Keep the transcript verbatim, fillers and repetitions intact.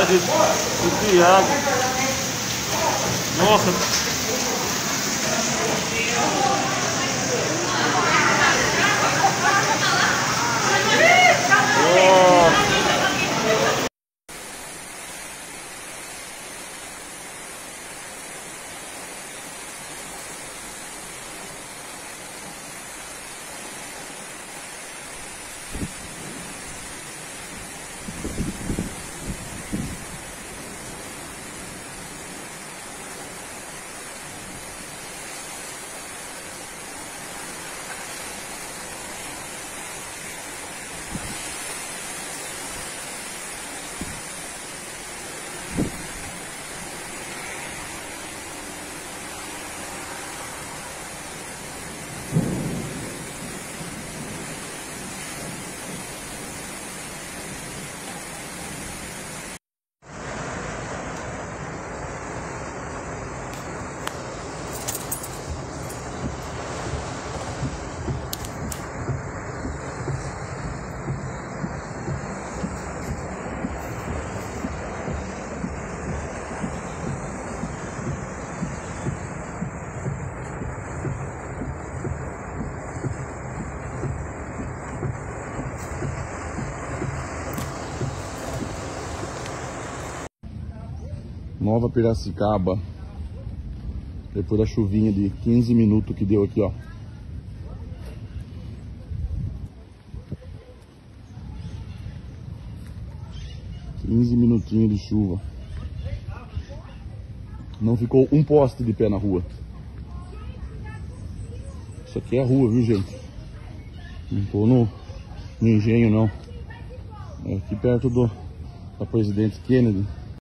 de, de Tiago. Nossa. Nova Piracicaba, depois da chuvinha de quinze minutos que deu aqui, ó. quinze minutinhos de chuva. Não ficou um poste de pé na rua. Isso aqui é a rua, viu, gente? Não tô no, no engenho, não. É aqui perto do da Presidente Kennedy.